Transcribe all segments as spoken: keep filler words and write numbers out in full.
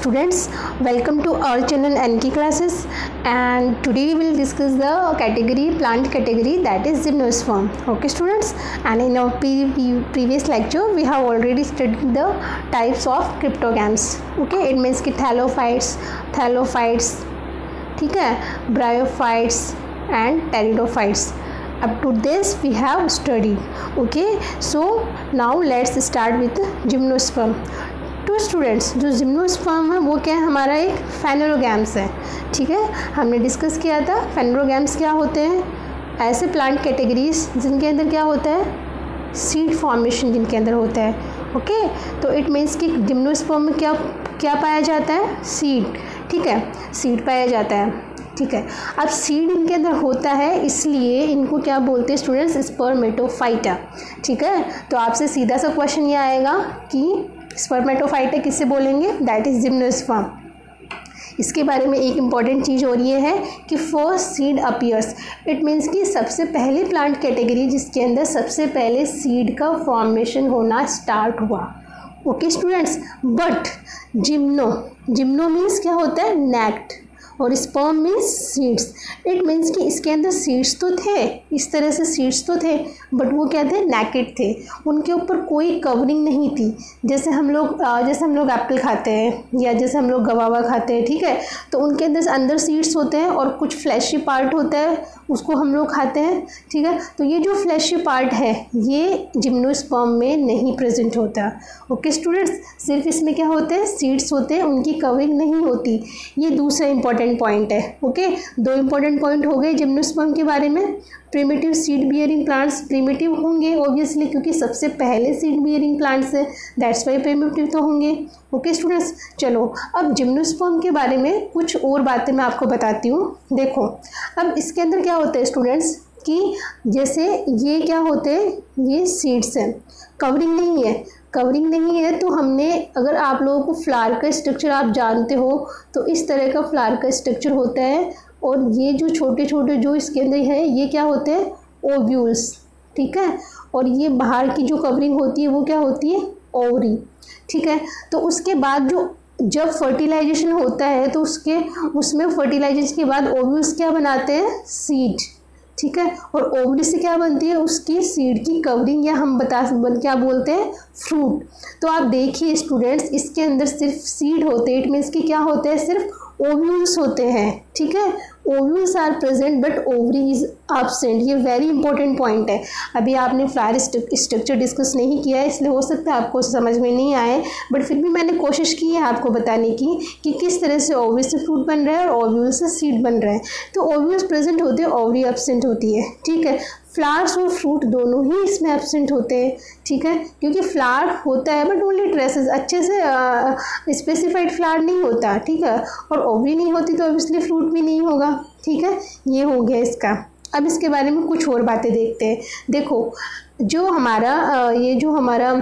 students, welcome to our channel N K classes, and today we will discuss the category plant category, that is gymnosperm. Okay students, and in our pre- previous lecture we have already studied the types of cryptogams. Okay, it means कि thallophytes, thallophytes, ठीक है, bryophytes and pteridophytes. Up to this we have studied. Okay, so now let's start with gymnosperm. To students, जो gymnosperm है वो क्या है, हमारा एक फेनरोगैम्स है. ठीक है, हमने डिस्कस किया था फेनरोगैम्स क्या होते हैं. ऐसे प्लांट कैटेगरीज जिनके अंदर क्या होता है, सीड फॉर्मेशन जिनके अंदर होता है. ओके, तो इट मीन्स कि जिम्नोस्पर्म में क्या क्या पाया जाता है, सीड. ठीक है, सीड पाया जाता है. ठीक है, अब सीड इनके अंदर होता है इसलिए इनको क्या बोलते हैं स्टूडेंट्स, स्पर्मेटोफाइटा. ठीक है, तो आपसे सीधा सा क्वेश्चन ये आएगा कि स्पर्मेटोफाइटा किससे बोलेंगे, दैट इज जिम्नोस्पर्म. इसके बारे में एक इम्पॉर्टेंट चीज़ और ये है कि first seed appears, it means कि सबसे पहली प्लांट कैटेगरी जिसके अंदर सबसे पहले सीड का फॉर्मेशन होना स्टार्ट हुआ. Okay students, but gymno gymno means क्या होता है, नेक्ट, और sperm means seeds. It means कि इसके अंदर सीड्स तो थे, इस तरह से सीड्स तो थे, बट वो क्या थे, नेकेड थे. उनके ऊपर कोई कवरिंग नहीं थी. जैसे हम लोग जैसे हम लोग एप्पल खाते हैं या जैसे हम लोग गवावा खाते हैं. ठीक है, तो उनके अंदर अंदर सीड्स होते हैं और कुछ फ्लैशी पार्ट होता है, उसको हम लोग खाते हैं. ठीक है, तो ये जो फ्लैशी पार्ट है ये जिम्नोस्पर्म में नहीं प्रेजेंट होता. ओके स्टूडेंट्स, सिर्फ इसमें क्या होते हैं, सीड्स होते हैं, उनकी कवरिंग नहीं होती. ये दूसरा इंपॉर्टेंट पॉइंट है. ओके, दो इंपॉर्टेंट पॉइंट हो गए जिम्नोस्पर्म के बारे में. Primitive seed bearing plants primitive होंगे ऑब्वियसली, क्योंकि सबसे पहले सीड बियरिंग प्लांट्स है, दैट्स वाई प्रिमिटिव तो होंगे. ओके स्टूडेंट्स, चलो अब जिम्नोस्पर्म के बारे में कुछ और बातें मैं आपको बताती हूँ. देखो, अब इसके अंदर क्या होता है स्टूडेंट्स कि जैसे ये क्या होते हैं, ये सीड्स हैं, कवरिंग नहीं है. कवरिंग नहीं है तो हमने, अगर आप लोगों को फ्लावर का स्ट्रक्चर आप जानते हो तो इस तरह का फ्लावर का स्ट्रक्चर होता है, और ये जो छोटे छोटे जो इसके अंदर है ये क्या होते हैं, ओव्यूल्स. ठीक है, और ये बाहर की जो कवरिंग होती है वो क्या होती है, ओवरी. ठीक है, तो उसके बाद जो जब फर्टिलाइजेशन होता है तो उसके उसमें फर्टिलाइजेशन के बाद ओव्यूल्स क्या बनाते हैं, सीड. ठीक है, और ओवरी से क्या बनती है, उसकी सीड की कवरिंग, या हम बता क्या बोलते हैं, फ्रूट. तो आप देखिए स्टूडेंट्स, इसके अंदर सिर्फ सीड होते हैं. इट मीन्स कि क्या होते हैं, सिर्फ ओव्यूल्स होते हैं. ठीक है, ovules are present but ovary is absent. ये वेरी इंपॉर्टेंट पॉइंट है. अभी आपने फ्लावर स्ट्रक्चर डिस्कस नहीं किया है, इसलिए हो सकता है आपको समझ में नहीं आए, बट फिर भी मैंने कोशिश की है आपको बताने की कि किस तरह से ओवरी से फ्रूट बन रहा है और ओव्यूल से सीड बन रहा है. तो ओव्यूल्स प्रेजेंट होते हैं, ओवरी एब्सेंट होती है. ठीक है, फ्लावर्स और फ्रूट दोनों ही इसमें एब्सेंट होते हैं. ठीक है, क्योंकि फ्लावर होता है बट ओनली ट्रेसेस, अच्छे से स्पेसिफाइड फ्लावर नहीं होता. ठीक है, और ओवरी नहीं होती तो ऑब्वियसली फ्रूट भी नहीं होगा. ठीक है, ये हो गया इसका. अब इसके बारे में कुछ और बातें देखते हैं. देखो, जो हमारा ये जो हमारा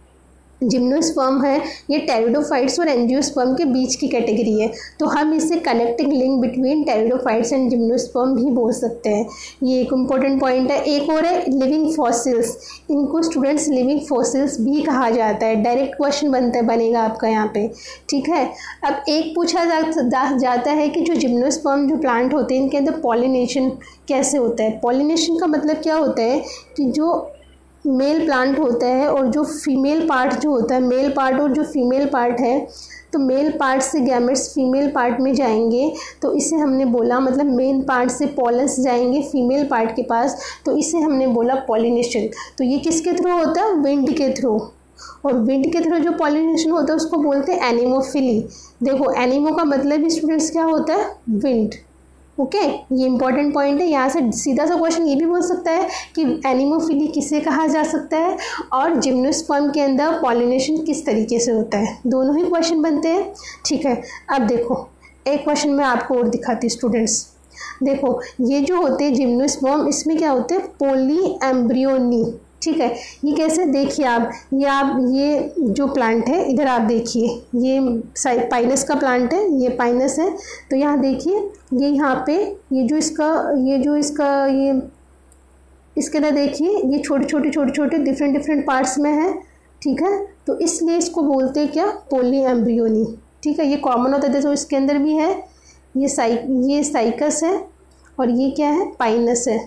जिम्नोस्पर्म है ये टेरिडोफाइट्स और एंजियोस्पर्म के बीच की कैटेगरी है, तो हम इसे connecting link between pteridophytes and gymnosperm भी बोल सकते हैं. ये एक इम्पॉर्टेंट पॉइंट है. एक और है लिविंग फॉसिल्स. इनको स्टूडेंट्स लिविंग फॉसिल्स भी कहा जाता है. डायरेक्ट क्वेश्चन बनता है बनेगा आपका यहाँ पे. ठीक है, अब एक पूछा जा, जा, जाता है कि जो जिम्नोस्पर्म जो प्लांट होते हैं इनके अंदर पॉलिनेशन कैसे होता है. पॉलिनेशन का मतलब क्या होता है कि जो मेल प्लांट होता है और जो फीमेल पार्ट जो होता है, मेल पार्ट और जो फीमेल पार्ट है, तो मेल पार्ट से गैमेट्स फीमेल पार्ट में जाएंगे, तो इसे हमने बोला, मतलब मेन पार्ट से पॉलन्स जाएंगे फीमेल पार्ट के पास, तो इसे हमने बोला पॉलिनेशन. तो ये किसके थ्रू होता है, विंड के थ्रू. और विंड के थ्रू जो पॉलिनेशन होता है उसको बोलते हैं एनिमोफिली. देखो, एनिमो का मतलब भी स्टूडेंट्स क्या होता है, विंड. ओके okay, ये इंपॉर्टेंट पॉइंट है. यहाँ से सीधा सा क्वेश्चन ये भी बोल सकता है कि एनिमोफिली किसे कहा जा सकता है और जिम्नोस्पर्म के अंदर पॉलिनेशन किस तरीके से होता है. दोनों ही क्वेश्चन बनते हैं. ठीक है, अब देखो एक क्वेश्चन मैं आपको और दिखाती हूँ स्टूडेंट्स. देखो, ये जो होते हैं जिम्नोस्पर्म, इसमें क्या होते हैं, पोली एम्ब्रियोनी. ठीक है, ये कैसे, देखिए आप, ये आप ये जो प्लांट है इधर आप देखिए, ये पाइनस का प्लांट है, ये पाइनस है. तो यहाँ देखिए, ये यहाँ पे ये जो इसका ये जो इसका ये इसके अंदर देखिए, ये छोटे छोटे छोटे छोटे डिफरेंट डिफरेंट पार्ट्स में है. ठीक है, तो इसलिए इसको बोलते हैं क्या, पोली एम्ब्रियोनी. ठीक है, ये कॉमन होता है, तो इसके अंदर भी है, ये साइ ये साइकस है और ये क्या है, पाइनस है।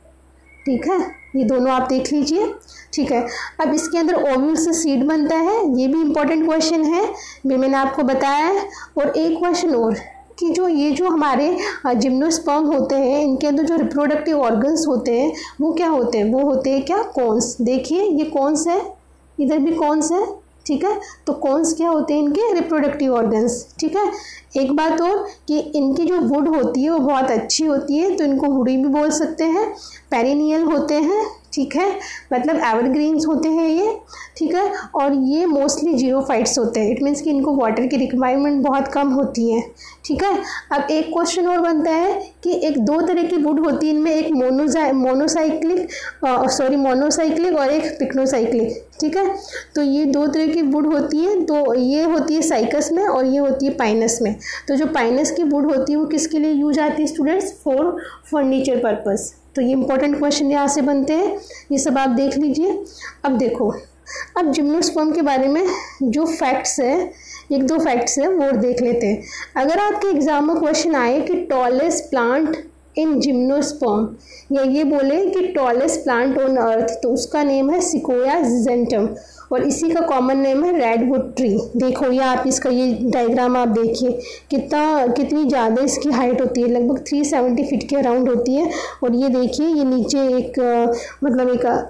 ठीक है, ये दोनों आप देख लीजिए। ठीक है, अब इसके अंदर ओव्यूल से सीड बनता है, ये भी इम्पोर्टेंट क्वेश्चन है, भी मैंने आपको बताया है। और एक क्वेश्चन और कि जो ये जो हमारे जिम्नोस्पर्म होते हैं, इनके अंदर जो रिप्रोडक्टिव ऑर्गन्स होते हैं वो क्या होते हैं, वो होते हैं क्या, कॉन्स। देखिए ये कॉन्स है, इधर भी कॉन्स है। ठीक है, तो कॉन्स क्या होते हैं, इनके रिप्रोडक्टिव ऑर्गन्स। ठीक है, एक बात और कि इनकी जो वुड होती है वो बहुत अच्छी होती है, तो इनको वुडी भी बोल सकते हैं। पेरिनियल होते हैं, ठीक है, मतलब एवरग्रीन्स होते हैं ये। ठीक है, और ये मोस्टली जीरोफाइट्स होते हैं, इट मीन्स कि इनको वाटर की रिक्वायरमेंट बहुत कम होती है। ठीक है, अब एक क्वेश्चन और बनता है कि एक दो तरह की वुड होती है, इनमें एक मोनोजा मोनोसाइक्लिक सॉरी मोनोसाइक्लिक और एक पिक्नोसाइक्लिक। ठीक है, तो ये दो तरह की वुड होती है, तो ये होती है साइकस में और ये होती है पाइनस में। तो जो पाइनस की वुड होती है वो किसके लिए यूज आती है स्टूडेंट्स, फॉर फर्नीचर पर्पस। तो ये इंपॉर्टेंट क्वेश्चन यहाँ से बनते हैं, ये सब आप देख लीजिए। अब देखो, अब जिम्नोस्पर्म के बारे में जो फैक्ट्स है, एक दो फैक्ट्स है वो देख लेते हैं। अगर आपके एग्जाम में क्वेश्चन आए कि टॉलेस्ट प्लांट इन जिम्नोस्पर्म, या ये बोले कि टॉलेस्ट प्लांट ऑन अर्थ, तो उसका नेम है सिकोया जिजेंटम और इसी का कॉमन नेम है रेडवुड ट्री। देखो ये आप इसका ये डायग्राम आप देखिए, कितना कितनी ज़्यादा इसकी हाइट होती है, लगभग तीन सौ सत्तर फीट के अराउंड होती है। और ये देखिए ये नीचे एक मतलब एक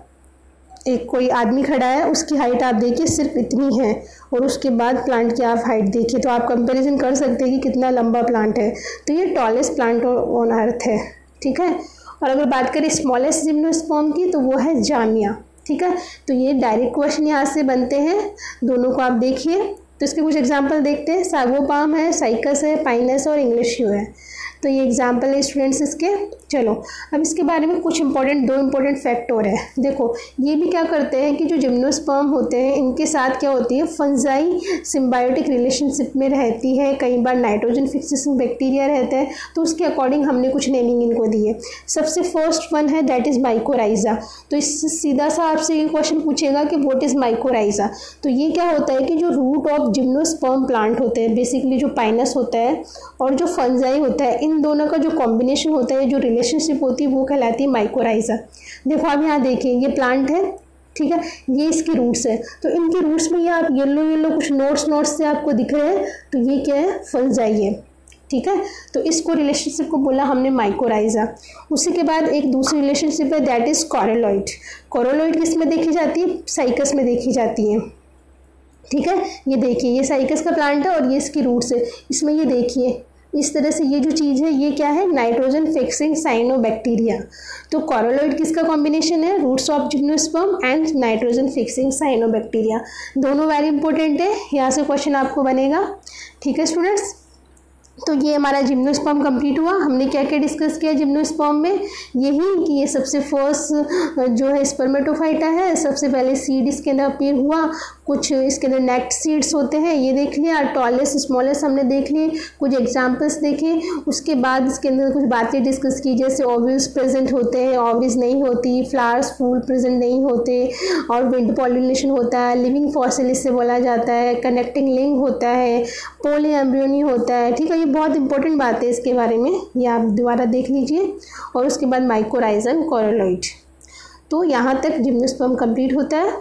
एक कोई आदमी खड़ा है, उसकी हाइट आप देखिए सिर्फ इतनी है, और उसके बाद प्लांट की आप हाइट देखिए, तो आप कंपैरिजन कर सकते हैं कि कितना लंबा प्लांट है। तो ये टॉलेस्ट प्लांट ऑन अर्थ है। ठीक है, और अगर बात करें स्मॉलेस्ट जिम्नोस्पर्म की, तो वो है जामिया। ठीक है, तो ये डायरेक्ट क्वेश्चन यहाँ से बनते हैं, दोनों को आप देखिए। तो इसके कुछ एग्जांपल देखते हैं, सागोपाम है, साइकस है, पाइनस और इंग्लिश यू है। तो ये एग्जांपल है स्टूडेंट्स इसके। चलो अब इसके बारे में कुछ इंपॉर्टेंट दो इंपॉर्टेंट फैक्ट और है। देखो ये भी क्या करते हैं कि जो जिम्नोस्पर्म होते हैं इनके साथ क्या होती है, फंजाई सिम्बायोटिक रिलेशनशिप में रहती है, कई बार नाइट्रोजन फिक्सेशन बैक्टीरिया रहते हैं, तो उसके अकॉर्डिंग हमने कुछ नेमिंग इनको दी है। सबसे फर्स्ट वन है दैट इज़ माइकोराइजा। तो इससे सीधा सा आपसे ये क्वेश्चन पूछेगा कि व्हाट इज़ माइकोराइजा। तो ये क्या होता है कि जो रूट ऑफ जिम्नोस्पर्म प्लांट होते हैं, बेसिकली जो पाइनस होता है और जो फंजाई होता है, इन दोनों का जो कॉम्बिनेशन होता है, जो रिलेशनशिप होती है, वो कहलाती है माइकोराइजा। देखो आप यहाँ देखिए, ये प्लांट है, ठीक है, ये इसके रूट्स है, तो इनके रूट्स में ये आप येलो येलो कुछ नोट्स नोट्स से आपको दिख रहे हैं, तो ये क्या है, फंजाई है। ठीक है, तो इसको रिलेशनशिप को बोला हमने माइकोराइजा। उसी के बाद एक दूसरी रिलेशनशिप है दैट इज कोरोलॉइड। कोरोलॉइड किस में देखी जाती है, साइकस में देखी जाती है। ठीक है, ये देखिए ये साइकस का प्लांट है और ये इसकी रूट्स है, इसमें ये देखिए इस तरह से ये जो चीज़ है ये क्या है, नाइट्रोजन फिक्सिंग साइनोबैक्टीरिया। तो कोरोलॉइड किसका कॉम्बिनेशन है, roots of gymnosperm and nitrogen fixing cyanobacteria. दोनों वेरी इंपॉर्टेंट है, यहाँ से क्वेश्चन आपको बनेगा। ठीक है स्टूडेंट्स, तो ये हमारा जिम्नोस्पर्म कंप्लीट हुआ। हमने क्या क्या डिस्कस किया जिम्नोस्पर्म में, यही कि ये सबसे फर्स्ट जो है स्पर्मेटोफाइटा है, सबसे पहले सीड इसके अंदर अपीयर हुआ, कुछ इसके अंदर नेक्ट सीड्स होते हैं, ये देख लिया, टॉलेस्ट स्मॉलेस्ट हमने देख लिए, कुछ एग्जांपल्स देखे। उसके बाद इसके अंदर कुछ बातें डिस्कस की, जैसे ओव्यूल्स प्रेजेंट होते हैं, ओवरीज नहीं होती, फ्लावर्स फूल प्रेजेंट नहीं होते, और विंड पॉलिनेशन होता है, लिविंग फॉसिल इससे बोला जाता है, कनेक्टिंग लिंक होता है, पोली एम्ब्रियोनी होता है। ठीक है, ये बहुत इंपॉर्टेंट बात है इसके बारे में, ये आप दोबारा देख लीजिए। और उसके बाद माइकोराइजा एंड कोरोलॉइड। तो यहाँ तक जिम्नोस्पर्म कंप्लीट होता है।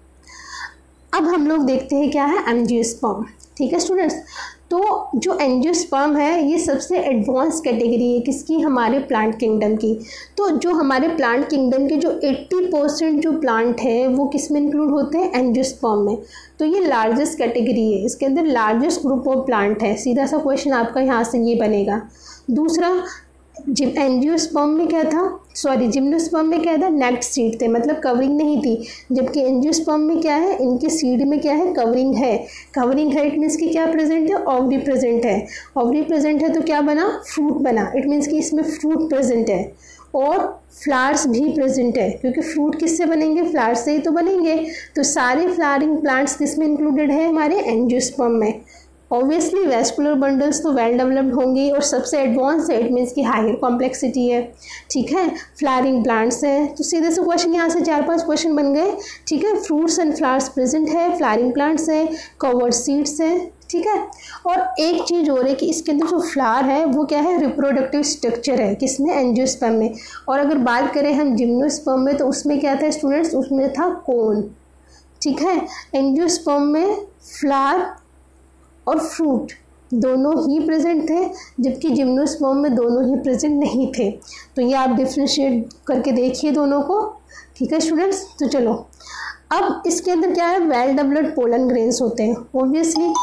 अब हम लोग देखते हैं क्या है, एंजियोस्पर्म। ठीक है स्टूडेंट्स, तो जो एंजियोस्पर्म है ये सबसे एडवांस कैटेगरी है किसकी, हमारे प्लांट किंगडम की। तो जो हमारे प्लांट किंगडम के जो अस्सी परसेंट जो प्लांट है वो किस में इंक्लूड होते हैं, एंजियोस्पर्म में। तो ये लार्जेस्ट कैटेगरी है, इसके अंदर लार्जेस्ट ग्रुप ऑफ प्लांट है। सीधा सा क्वेश्चन आपका यहाँ से ये बनेगा। दूसरा, जिम एंजियोस्पर्म में क्या था, सॉरी जिम्नोस्पर्म में क्या था, नेक्ट सीड थे, मतलब कवरिंग नहीं थी, जबकि एंजियोस्पर्म में क्या है, इनके सीड में क्या है, कवरिंग है। कवरिंग है इट मीन्स कि क्या प्रेजेंट है, ओवरी प्रेजेंट है। ओवरी प्रेजेंट है तो क्या बना, फ्रूट बना, इट मीन्स कि इसमें फ्रूट प्रेजेंट है, और फ्लावर्स भी प्रेजेंट है, क्योंकि फ्रूट किससे बनेंगे, फ्लावर्स से ही तो बनेंगे। तो सारे फ्लावरिंग प्लांट्स किस में इंक्लूडेड है, हमारे एंजियोस्पर्म में। ऑब्वियसली वेस्कुलर बंडल्स तो वेल डेवलप्ड होंगे, और सबसे एडवांस है, इट मीन्स की हायर कॉम्प्लेक्सिटी है। ठीक है, फ्लावरिंग प्लांट्स है, तो सीधे से क्वेश्चन यहाँ से चार पांच क्वेश्चन बन गए। ठीक है, फ्रूट्स एंड फ्लावर्स प्रेजेंट है, फ्लावरिंग प्लांट्स है, कवर्ड सीड्स है। ठीक है। और एक चीज़ और है कि इसके अंदर जो फ्लावर है वो क्या है, रिप्रोडक्टिव स्ट्रक्चर है, किसमें, एंजियोस्पर्म में। और अगर बात करें हम जिम्नोस्पर्म में तो उसमें क्या था स्टूडेंट्स, उसमें था कोन, ठीक है। एंजियोस्पर्म में फ्लावर और फ्रूट दोनों ही प्रेजेंट थे, जबकि जिम्नोस्पर्म में दोनों ही प्रेजेंट नहीं थे। तो ये आप डिफ्रेंशिएट करके देखिए दोनों को, ठीक है स्टूडेंट्स। तो चलो अब इसके अंदर क्या है, वेल डेवलप्ड पोलन ग्रेन्स होते हैं ऑब्वियसली,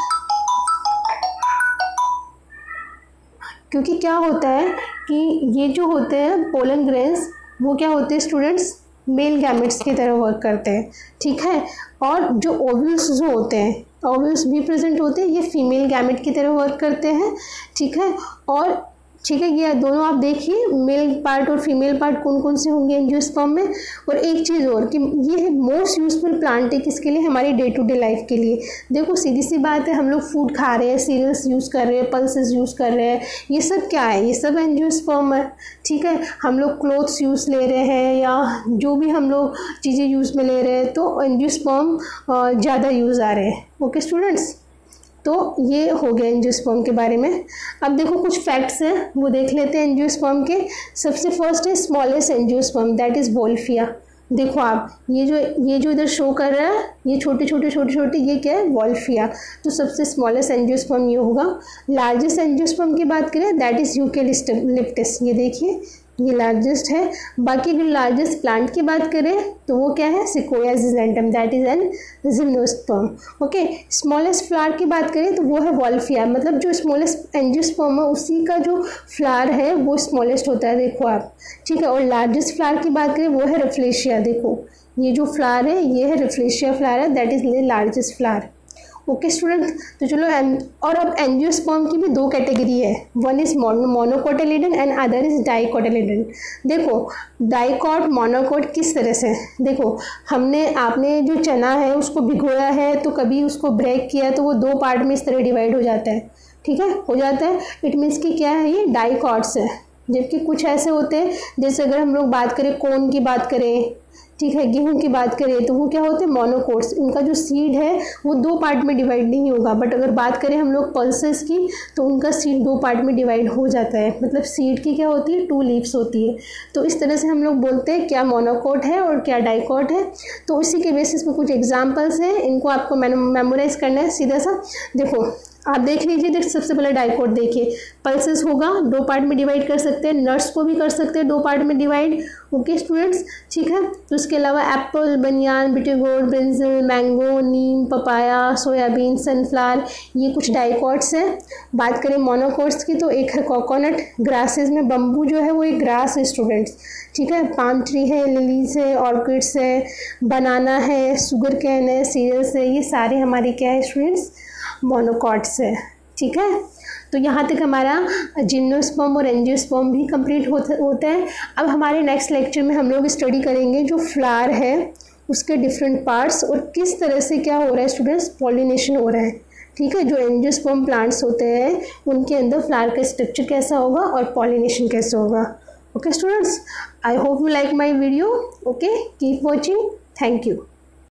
क्योंकि क्या होता है कि ये जो होते हैं पोलन ग्रेन्स वो क्या होते हैं स्टूडेंट्स, मेल गैमेट्स की तरह वर्क करते हैं, ठीक है। और जो ओव्यूल्स जो होते हैं, ओव्यूल्स भी प्रेजेंट होते हैं, ये फीमेल गैमेट की तरह वर्क करते हैं, ठीक है। और ठीक है, ये दोनों आप देखिए, मेल पार्ट और फीमेल पार्ट कौन कौन से होंगे एंजियोस्पर्म में। और एक चीज़ और कि ये है मोस्ट यूजफुल प्लांट है किसके लिए, हमारी डे टू डे लाइफ के लिए। देखो सीधी सी बात है, हम लोग फूड खा रहे हैं, सीरियल्स यूज़ कर रहे हैं, पल्सेस यूज़ कर रहे हैं, ये सब क्या है, ये सब एंजियोस्पर्म है, ठीक है। हम लोग क्लोथ्स यूज़ ले रहे हैं या जो भी हम लोग चीज़ें यूज़ में ले रहे हैं तो एंजियोस्पर्म ज़्यादा यूज़ आ रहे हैं। ओके स्टूडेंट्स, तो ये हो गया एंजियोस्पर्म के बारे में। अब देखो कुछ फैक्ट्स हैं वो देख लेते हैं एंजियोस्पर्म के। सबसे फर्स्ट है smallest angiosperm, that is Wolffia. देखो आप ये जो ये जो इधर शो कर रहा है, ये छोटे छोटे छोटे छोटे ये क्या है, वोल्फिया। तो सबसे स्मॉलेस्ट एंजियोस्पर्म ये होगा। लार्जेस्ट एंजियोस्पर्म की बात करें दैट इज़ यूकेलिप्टस, ये देखिए ये लार्जेस्ट है। बाकी अगर लार्जेस्ट प्लांट की बात करें तो वो क्या है, sequoia giganteum, that is an gymnosperm. Okay, smallest flower की बात करें तो वो है वॉल्फिया, मतलब जो स्मॉलेस्ट एंजियोस्पर्म है उसी का जो फ्लावर है वो स्मॉलेस्ट होता है, देखो आप, ठीक है। और लार्जेस्ट फ्लावर की बात करें वो है रेफ्लेशिया, देखो ये जो फ्लावर है ये है रेफ्लेशिया फ्लावर है, that is the largest flower. Okay student, तो चलो और अब एंजियोस्पर्म की भी दो कैटेगरी है, one is monocotyledon and other is dicotyledon. देखो डाइकॉट मोनोकोट किस तरह से, देखो हमने आपने जो चना है उसको भिगोया है तो कभी उसको ब्रेक किया तो वो दो पार्ट में इस तरह डिवाइड हो जाता है, ठीक है, हो जाता है। इट मीन्स कि क्या है, ये डाइकॉट्स है। जबकि कुछ ऐसे होते हैं जैसे अगर हम लोग बात करें कोन की बात करें, ठीक है, गेहूं की बात करें तो वो क्या होते हैं, मोनोकोट्स। उनका जो सीड है वो दो पार्ट में डिवाइड नहीं होगा। बट अगर बात करें हम लोग पल्सेस की तो उनका सीड दो पार्ट में डिवाइड हो जाता है, मतलब सीड की क्या होती है, टू लीव्स होती है। तो इस तरह से हम लोग बोलते हैं क्या मोनोकोट है और क्या डाइकोट है। तो इसी के बेसिस पे कुछ एग्जाम्पल्स हैं, इनको आपको मेमोराइज करना है सीधा सा। देखो आप देख लीजिए, देख सबसे पहले डाइकोट देखिए, पल्सेस होगा दो पार्ट में डिवाइड कर सकते हैं, नट्स को भी कर सकते हैं दो पार्ट में डिवाइड। ओके स्टूडेंट्स, ठीक है। तो उसके अलावा एप्पल, बनियान, बिटेगोट, brinjal, mango, neem, papaya, soybean, sunflower, ये कुछ डाइकोट्स हैं। बात करें मोनोकोट्स की तो एक है कोकोनट, ग्रासेस में बम्बू जो है वो एक ग्रास है स्टूडेंट्स, ठीक है। पाम ट्री है, लिलीज है, ऑर्किड्स है, बनाना है, शुगर कैन है, सीरियल्स है, ये सारे हमारे क्या है स्टूडेंट्स, मोनोकॉट्स है, ठीक है। तो यहाँ तक हमारा जिम्नोस्पर्म और एंजियोस्पर्म भी कंप्लीट होता है। अब हमारे नेक्स्ट लेक्चर में हम लोग स्टडी करेंगे जो फ्लावर है उसके डिफरेंट पार्ट्स और किस तरह से क्या हो रहा है स्टूडेंट्स, पॉलिनेशन हो रहा है, ठीक है। जो एंजियोस्पर्म प्लांट्स होते हैं उनके अंदर फ्लावर का स्ट्रक्चर कैसा होगा और पॉलिनेशन कैसे होगा। Okay students, I hope you like my video. Okay, keep watching, thank you.